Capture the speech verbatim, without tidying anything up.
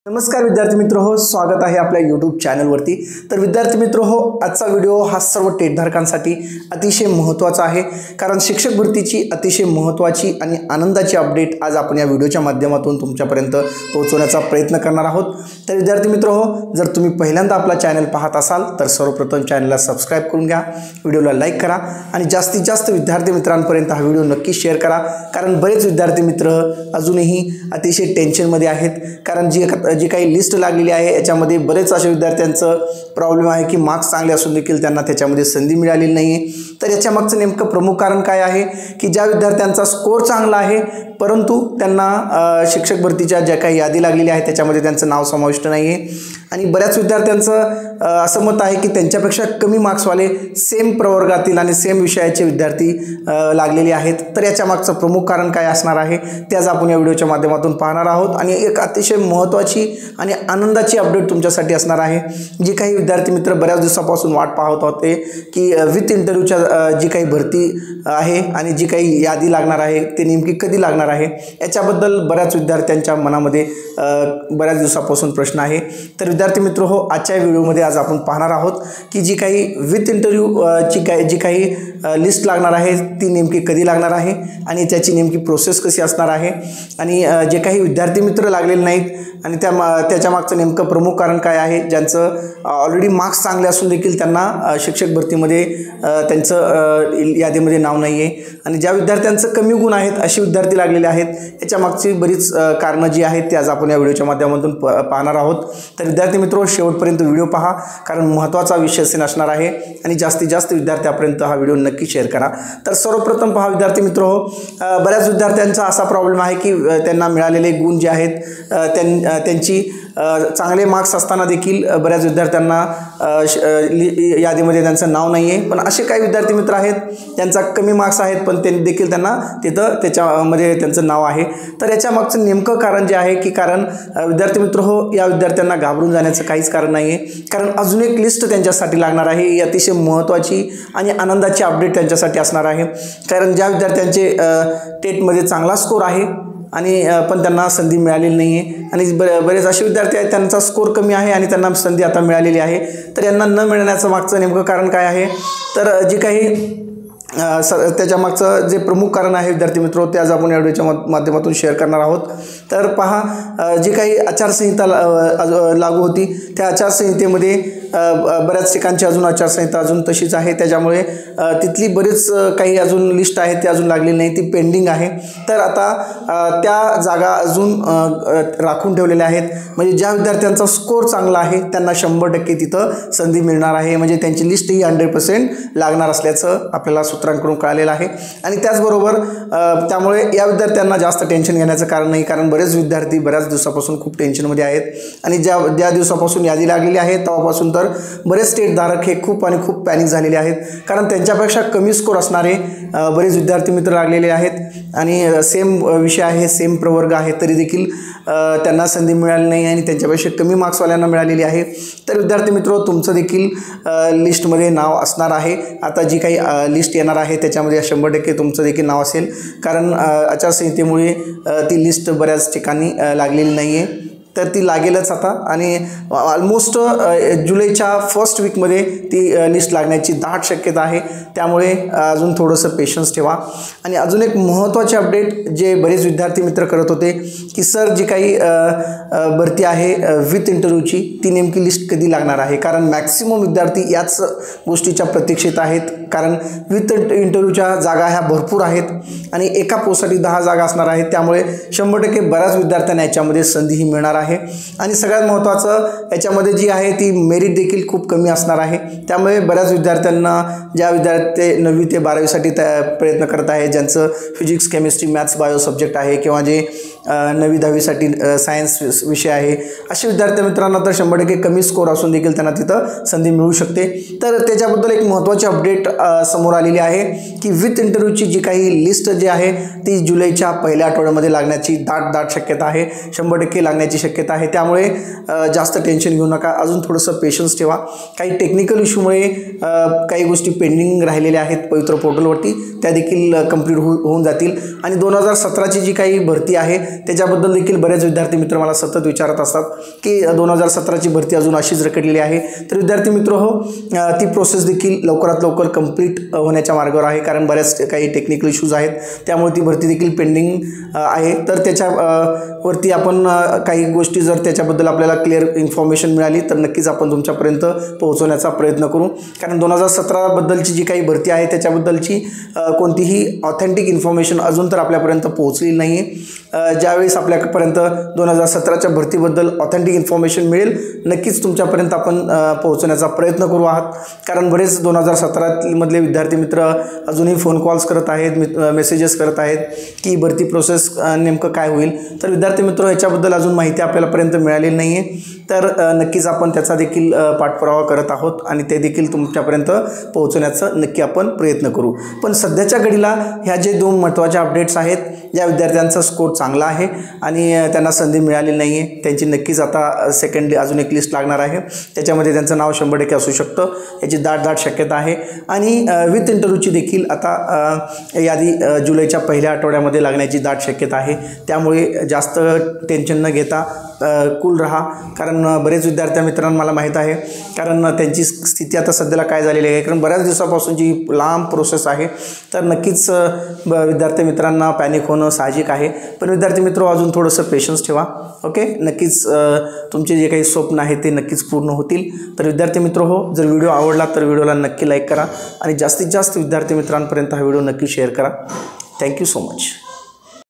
नमस्कार विद्यार्थी मित्र हो, स्वागत आहे आपल्या यूट्यूब चॅनलवरती। तर विद्यार्थी मित्र हो, आजचा व्हिडिओ हा सर्व टेटधारकांसाठी अतिशय महत्त्वाचा आहे, कारण शिक्षक भरतीची अतिशय महत्त्वाची आणि आनंदाची अपडेट आज आपण या व्हिडिओच्या माध्यमातून तुमच्यापर्यंत पोहोचवण्याचा प्रयत्न करणार आहोत। तर विद्यार्थी मित्र हो, जर तुम्ही पहिल्यांदा आपला चॅनल पाहत असाल तर सर्वप्रथम चॅनलला सबस्क्राइब करून घ्या, व्हिडिओला लाईक करा आणि जास्तीत जास्त विद्यार्थी मित्रांपर्यंत हा व्हिडिओ नक्की शेअर करा, कारण बरेच विद्यार्थी मित्र अजूनही अतिशय टेन्शनमध्ये आहेत। कारण जी जी काही लिस्ट लागलेली आहे याच्यामध्ये बरेच अशा विद्यार्थ्यांचं प्रॉब्लेम आहे की मार्क्स चांगले असून देखील त्यांना त्याच्यामध्ये संधी मिळालेली नाही आहे। तर याच्या मागचं नेमकं प्रमुख कारण काय आहे की ज्या विद्यार्थ्यांचा स्कोर चांगला आहे परंतु त्यांना शिक्षक भरतीच्या ज्या काही यादी लागलेली आहे त्याच्यामध्ये त्यांचं नाव समाविष्ट नाही आहे, आणि बऱ्याच विद्यार्थ्यांचं असं मत आहे की त्यांच्यापेक्षा कमी मार्क्सवाले सेम प्रवर्गातील आणि सेम विषयाचे विद्यार्थी लागलेले आहेत। तर याच्या मागचं प्रमुख कारण काय असणार आहे ते आज आपण या व्हिडिओच्या माध्यमातून पाहणार आहोत, आणि एक अतिशय महत्त्वाची आणि आनंदाची अपडेट तुमच्यासाठी असणार आहे। जी काही विद्यार्थी मित्र बऱ्याच दिवसापासून वाट पाहत होते की विथ इंटरव्ह्यूच्या जी काही भरती आहे आणि जी काही यादी लागणार आहे ते नेमकी कधी लागणार आहे याच्याबद्दल बऱ्याच विद्यार्थ्यांच्या मनामध्ये बऱ्याच दिवसापासून प्रश्न आहे। तर विद्यार्थी मित्र हो, आजच्या व्हिडिओमध्ये आज आपण पाहणार आहोत की जी काही विथ इंटरव्ह्यू ची काही जी काही लिस्ट लागणार आहे ती नेमकी कधी लागणार आहे आणि त्याची नेमकी प्रोसेस कशी असणार आहे, आणि जे काही विद्यार्थी मित्र लागलेले नाहीत आणि त्या त्याच्या मागचं नेमकं प्रमुख कारण काय आहे, ज्यांचं ऑलरेडी मार्क्स चांगले असून देखील त्यांना शिक्षक भरतीमध्ये त्यांचं यादीमध्ये नाव नाही आहे, आणि ज्या विद्यार्थ्यांचं कमी गुण आहेत असे विद्यार्थी लागलेले आहेत, याच्या मागची बरीच कारणं जी आहेत ते आज आपण या व्हिडिओच्या माध्यमातून पाहणार आहोत। तर विद्यार्थी मित्र शेवटपर्यंत व्हिडिओ पहा, कारण महत्त्वाचा विषय असणार आहे आणि जास्तीत जास्त विद्यार्थ्यांपर्यंत हा व्हिडिओ नक्की शेअर करा। तर सर्वप्रथम पहा विद्यार्थी मित्र हो, बऱ्याच विद्यार्थ्यांचा असा प्रॉब्लेम आहे की त्यांना मिळालेले गुण जे आहेत त्यां त्यांची चांगले मार्क्स असताना देखील बऱ्याच विद्यार्थ्यांना यादीमध्ये त्यांचं नाव नाही आहे, पण असे काही विद्यार्थी मित्र आहेत त्यांचा कमी मार्क्स आहेत पण ते देखील त्यांना तिथं त्याच्यामध्ये त्यांचं नाव आहे। तर याच्या मागचं नेमकं कारण जे आहे की कारण विद्यार्थी मित्र हो, या विद्यार्थ्यांना घाबरून जाण्याचं काहीच कारण नाही आहे, कारण अजून एक लिस्ट त्यांच्यासाठी लागणार आहे। ही अतिशय महत्त्वाची आणि आनंदाची अपडेट त्यांच्यासाठी असणार आहे, कारण ज्या विद्यार्थ्यांचे टेटमध्ये चांगला स्कोर आहे आणि पण त्यांना संधी मिळालेली नाही आहे, आणि बरे बरेच असे विद्यार्थी आहेत त्यांचा स्कोर कमी आहे आणि त्यांना संधी आता मिळालेली आहे। तर यांना न मिळण्याचं मागचं नेमकं कारण काय आहे, तर जी काही स त्याच्या मागचं जे प्रमुख कारण आहे विद्यार्थी मित्र ते आज आपण या व्हिडिओच्या माध्यमातून शेअर करणार आहोत। तर पहा, जी काही आचारसंहिता लागू होती त्या आचारसंहितेमध्ये बऱ्याच ठिकाणची अजून आचारसंहिता अजून तशीच आहे, त्याच्यामुळे तिथली बरीच काही अजून लिस्ट आहे ती अजून लागलेली नाही, ती पेंडिंग आहे। तर आता त्या जागा अजून राखून ठेवलेल्या आहेत, म्हणजे ज्या विद्यार्थ्यांचा स्कोर चांगला आहे त्यांना शंभर टक्के तिथं संधी मिळणार आहे, म्हणजे त्यांची लिस्ट ही हंड्रेड पर्सेंट लागणार असल्याचं आपल्याला सूत्रांकडून कळालेलं आहे। आणि त्याचबरोबर त्यामुळे या विद्यार्थ्यांना जास्त टेन्शन घेण्याचं कारण नाही, कारण बरेच विद्यार्थी बऱ्याच दिवसापासून खूप टेन्शनमध्ये आहेत, आणि ज्या ज्या दिवसापासून यादी लागलेली आहे तेव्हापासून तर बरेच स्टेटधारक हे खूप आणि खूप पॅनिक झालेले आहेत, कारण त्यांच्यापेक्षा कमी स्कोर असणारे बरेच विद्यार्थी मित्र लागलेले आहेत आणि सेम विषय आहे, सेम प्रवर्ग आहे, तरी देखील त्यांना संधी मिळाली नाही आणि त्यांच्यापेक्षा कमी मार्क्सवाल्यांना मिळालेली आहे। तर विद्यार्थी मित्र तुमचं देखील लिस्टमध्ये नाव असणार आहे। आता जी काही लिस्ट येणार आहे त्याच्यामध्ये शंभर टक्के तुमचं देखील नाव असेल, कारण आचारसंहितेमुळे ती लिस्ट बऱ्याच ठिकाणी लागलेली नाही आहे, तर ती लागेलच आता, आणि ऑलमोस्ट जुलैच्या फर्स्ट वीकमध्ये ती लिस्ट लागण्याची दाट शक्यता आहे। त्यामुळे अजून थोडंसं पेशन्स ठेवा। आणि अजून एक महत्त्वाचे अपडेट जे बरेच विद्यार्थी मित्र करत होते की सर जी काही भरती आहे विथ इंटरव्ह्यूची ती नेमकी लिस्ट कधी लागणार आहे, कारण मॅक्सिमम विद्यार्थी याच गोष्टीच्या प्रतीक्षेत आहेत, कारण विथ इंटरव्ह्यूच्या जागा ह्या भरपूर आहेत आणि एका पोस्टसाठी दहा जागा असणार आहेत, त्यामुळे शंभर टक्के बऱ्याच विद्यार्थ्यांना याच्यामध्ये संधीही मिळणार आहे। आणि सगळ्यात महत्त्वाचं याच्यामध्ये जी आहे ती मेरिट देखील खूप कमी असणार आहे, त्यामुळे बऱ्याच विद्यार्थ्यांना ज्या विद्यार्थी नववी ते बारावीसाठी त्या प्रयत्न करत आहे, ज्यांचं physics chemistry maths bio subject आहे, किंवा जे नववी दहावीसाठी सायन्स विषय आहे, अशा विद्यार्थी मित्रांना तर शंभर टक्के कमी स्कोर असून देखील त्यांना तिथं संधी मिळू शकते। तर त्याच्याबद्दल एक महत्त्वाची अपडेट समोर आलेली आहे की विथ इंटरव्ह्यूची जी काही लिस्ट जी आहे ती जुलैच्या पहिल्या आठवड्यामध्ये लागण्याची दाट दाट शक्यता आहे, शंभर टक्के लागण्याची शक्यता शक्यता आहे, त्यामुळे जास्त टेन्शन घेऊ नका. अजून थोडंसं पेशन्स ठेवा. काही टेक्निकल इश्यूमुळे काही गोष्टी पेंडिंग राहिलेल्या आहेत पवित्र पोर्टलवरती, त्या देखील कंप्लीट हो होऊन जातील. आणि दोन हजार सतराची जी काही भरती आहे त्याच्याबद्दल देखील बरेच विद्यार्थी मित्र मला सतत विचारत असतात की दोन हजार सतराची भरती अजून अशीच रखडलेली आहे. तर विद्यार्थी मित्र हो, ती प्रोसेस देखील लवकरात लवकर कंप्लीट होण्याच्या मार्गावर आहे, कारण बऱ्याच काही टेक्निकल इश्यूज आहेत, त्यामुळे ती भरती देखील पेंडिंग आहे. तर त्याच्या वरती आपण काही गोष्टी जर त्याच्याबद्दल आपल्याला क्लिअर इन्फॉर्मेशन मिळाली तर नक्कीच आपण तुमच्यापर्यंत पोहोचवण्याचा प्रयत्न करू. कारण दोन हजार सतराबद्दलची जी काही भरती आहे त्याच्याबद्दलची कोणतीही ऑथेंटिक इन्फॉर्मेशन अजून तर आपल्यापर्यंत पोहोचलेली नाही आहे. ज्यावेळेस आपल्यापर्यंत दोन हजार सतराच्या भरतीबद्दल ऑथेंटिक इन्फॉर्मेशन मिळेल नक्कीच तुमच्यापर्यंत आपण पोहोचवण्याचा प्रयत्न करू आहात. कारण बरेच दोन हजार सतरामधले विद्यार्थी मित्र अजूनही फोन कॉल्स करत आहेत, मेसेजेस करत आहेत की भरती प्रोसेस नेमकं काय होईल. तर विद्यार्थी मित्र ह्याच्याबद्दल अजून माहिती आपल्यापर्यंत मिळालेली नाही आहे, तर नक्कीच आपण त्याचा देखील पाठपुरावा करत आहोत आणि ते देखील तुमच्यापर्यंत पोहोचवण्याचा नक्की आपण प्रयत्न करू. पण सध्याच्या घडीला ह्या जे दोन महत्त्वाच्या अपडेट्स आहेत, ज्या विद्यार्थ्यांचा स्कोर चांगला आहे आणि त्यांना संधी मिळालेली नाही आहे त्यांची नक्कीच आता सेकंड अजून एक लिस्ट लागणार आहे, त्याच्यामध्ये त्यांचं नाव शंभर टक्के असू शकतं, याची दाट दाट शक्यता आहे. आणि विथ इंटरव्ह्यूची देखील आता यादी जुलैच्या पहिल्या आठवड्यामध्ये लागण्याची दाट शक्यता आहे. त्यामुळे जास्त टेन्शन न घेता कूल राहा. कारण बरेच विद्यार्थी मित्रांना मला माहीत आहे, कारण त्यांची स्थिती आता सध्याला काय झालेली आहे, कारण बऱ्याच दिवसापासून जी लांब प्रोसेस आहे, तर नक्कीच विद्यार्थी मित्रांना पॅनिक होणं साहजिक आहे. पण विद्यार्थी मित्र अजून थोडंसं पेशन्स ठेवा. ओके, नक्कीच तुमचे जे काही स्वप्न आहेत ते नक्कीच पूर्ण होतील. तर विद्यार्थी मित्र हो, जर व्हिडिओ आवडला तर व्हिडिओला नक्की लाईक करा आणि जास्तीत जास्त विद्यार्थी मित्रांपर्यंत हा व्हिडिओ नक्की शेअर करा. Thank you so much.